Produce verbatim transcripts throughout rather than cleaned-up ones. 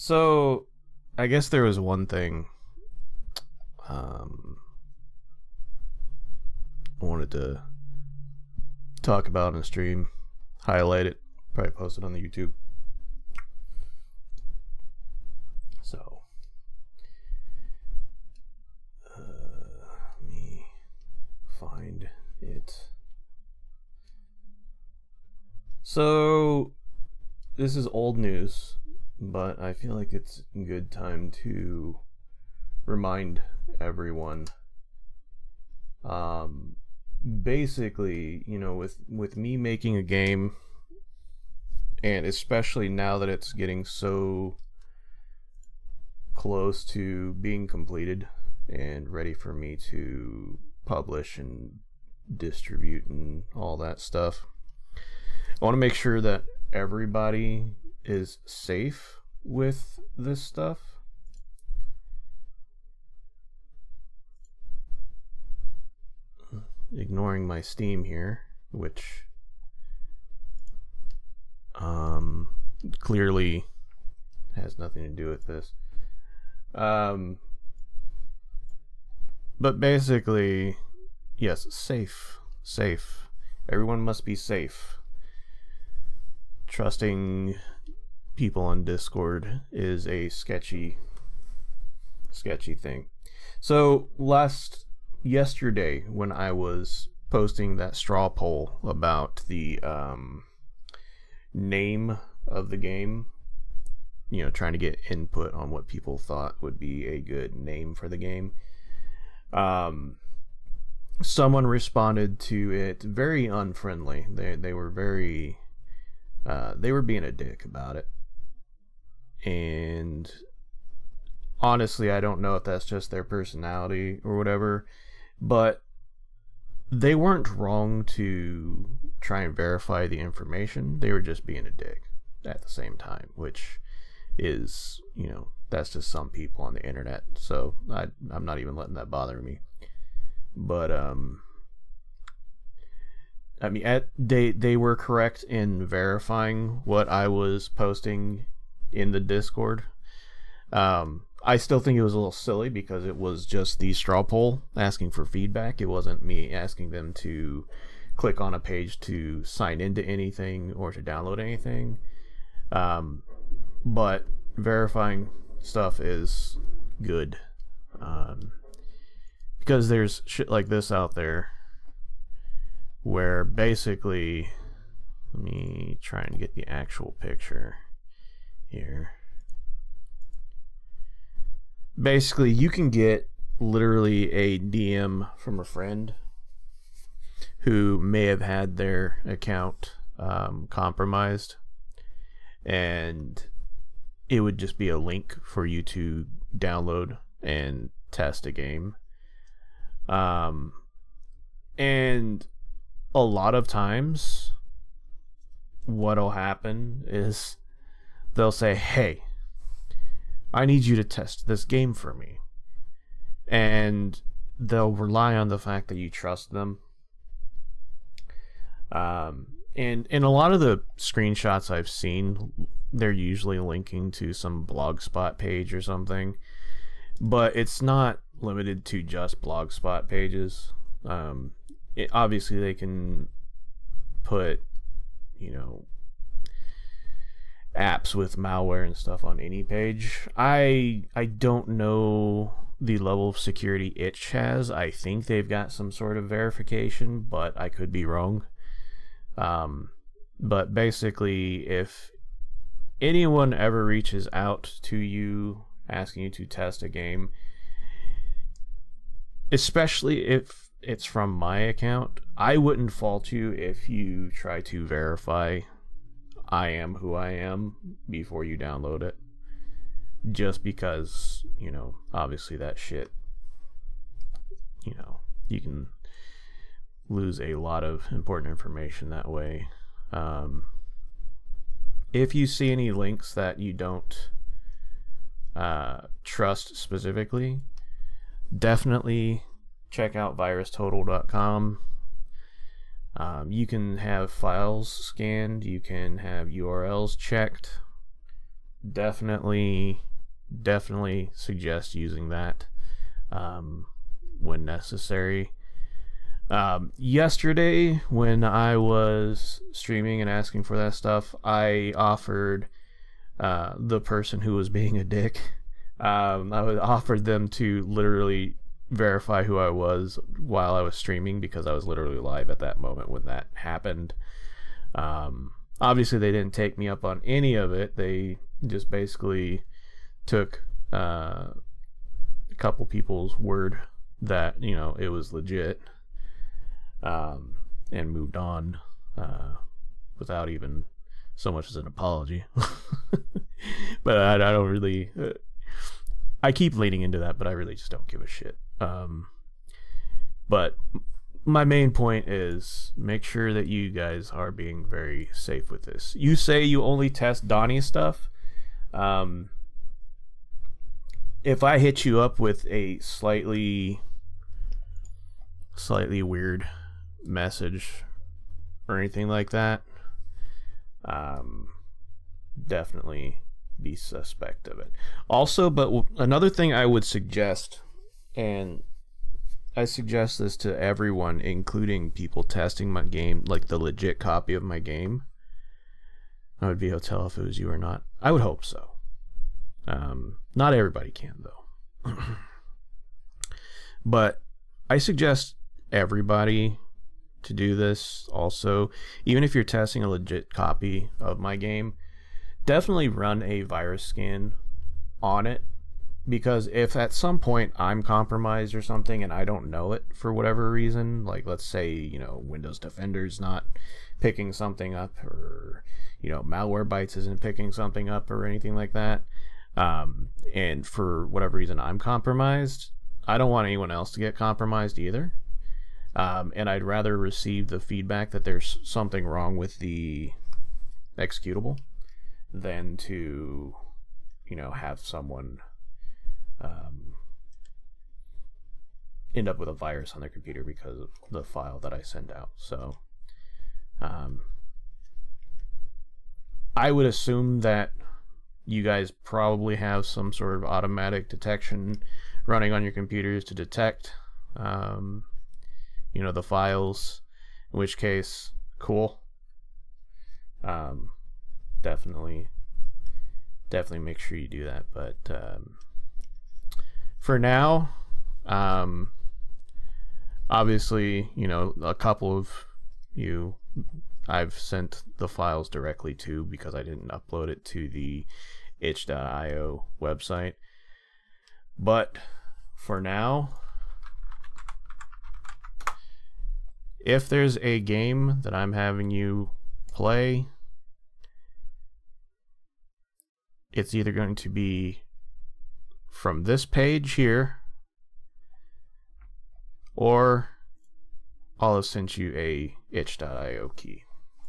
So, I guess there was one thing um, I wanted to talk about in the stream, highlight it, probably post it on the YouTube. So, uh, let me find it. So, this is old news, but I feel like it's a good time to remind everyone. Um, basically, you know, with, with me making a game, and especially now that it's getting so close to being completed and ready for me to publish and distribute and all that stuff, I want to make sure that everybody is safe with this stuff. Ignoring my Steam here, which um, clearly has nothing to do with this. Um, but basically, yes, safe, safe. Everyone must be safe. Trusting people on Discord is a sketchy, sketchy thing. So last yesterday, when I was posting that straw poll about the um, name of the game, you know, trying to get input on what people thought would be a good name for the game, um, someone responded to it very unfriendly. They they were very Uh, they were being a dick about it, and honestly, I don't know if that's just their personality or whatever, but they weren't wrong to try and verify the information. They were just being a dick at the same time, which is, you know, that's just some people on the internet, so I, I'm not even letting that bother me. But um I mean, at, they they were correct in verifying what I was posting in the Discord. Um, I still think it was a little silly because it was just the straw poll asking for feedback. It wasn't me asking them to click on a page to sign into anything or to download anything. Um, but verifying stuff is good, um, because there's shit like this out there where basically, let me try and get the actual picture here. Basically, you can get literally a D M from a friend who may have had their account um, compromised, and it would just be a link for you to download and test a game. Um, and a lot of times what'll happen is they'll say, hey, I need you to test this game for me, and they'll rely on the fact that you trust them. Um, and in a lot of the screenshots I've seen, they're usually linking to some Blogspot page or something, but it's not limited to just Blogspot pages. Um, It, obviously they can put, you know, apps with malware and stuff on any page. I I don't know the level of security Itch has. I think they've got some sort of verification, but I could be wrong. Um, but basically, if anyone ever reaches out to you asking you to test a game, especially if it's from my account, I wouldn't fault you if you try to verify I am who I am before you download it. Just because, you know, obviously that shit, you know, you can lose a lot of important information that way. Um, if you see any links that you don't uh, trust specifically, definitely check out virus total dot com. Um, you can have files scanned, you can have U R Ls checked, definitely, definitely suggest using that um, when necessary. Um, yesterday, when I was streaming and asking for that stuff, I offered uh, the person who was being a dick, um, I offered them to literally verify who I was while I was streaming, because I was literally live at that moment when that happened. Um, obviously, they didn't take me up on any of it. They just basically took uh, a couple people's word that, you know, it was legit. Um, and moved on uh, without even so much as an apology. But I, I don't really... Uh, I keep leaning into that, but I really just don't give a shit. Um, but my main point is make sure that you guys are being very safe with this. You say you only test Donnie's stuff. Um, if I hit you up with a slightly... slightly weird message or anything like that, um definitely be suspect of it. Also, but w- another thing I would suggest, and I suggest this to everyone, including people testing my game, like the legit copy of my game. I would be able to tell if it was you or not. I would hope so. Um not everybody can though. But I suggest everybody to do this also. Even if you're testing a legit copy of my game, definitely run a virus scan on it, because if at some point I'm compromised or something and I don't know it for whatever reason, like let's say, you know, Windows Defender's not picking something up, or, you know, Malwarebytes isn't picking something up or anything like that, um, and for whatever reason I'm compromised, I don't want anyone else to get compromised either. Um, and I'd rather receive the feedback that there's something wrong with the executable than to, you know, have someone um, end up with a virus on their computer because of the file that I send out. So um, I would assume that you guys probably have some sort of automatic detection running on your computers to detect um, you know, the files, in which case, cool. Um, definitely, definitely make sure you do that. But um, for now, um, obviously, you know, a couple of you I've sent the files directly to, because I didn't upload it to the itch dot i o website. But for now, if there's a game that I'm having you play, it's either going to be from this page here, or I'll have sent you a itch dot i o key.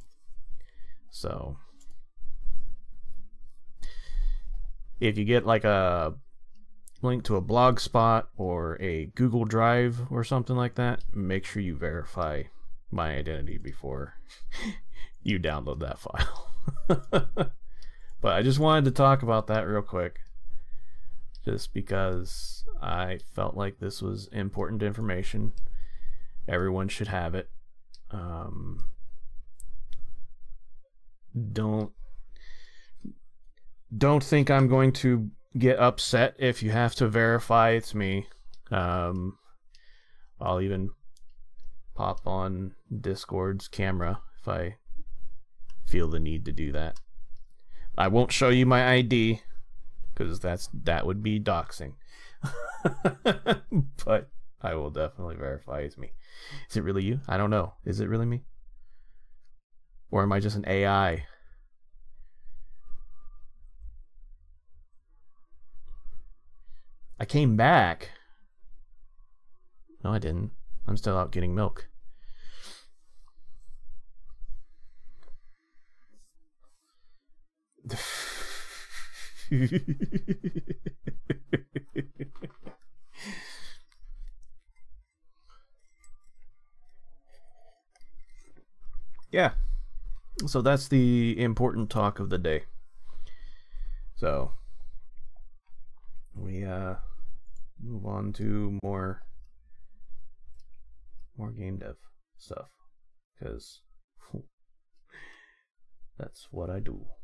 So if you get like a link to a blog spot or a Google Drive or something like that, make sure you verify my identity before you download that file. But I just wanted to talk about that real quick, just because I felt like this was important information. Everyone should have it. Um, don't don't think I'm going to get upset if you have to verify it's me. Um, I'll even pop on Discord's camera if I feel the need to do that. I won't show you my I D, because that's that would be doxing. But I will definitely verify it's me. Is it really you? I don't know. Is it really me? Or am I just an A I? I came back. No, I didn't. I'm still out getting milk. Yeah. So that's the important talk of the day. So So we uh, move on to more more game dev stuff, because that's what I do.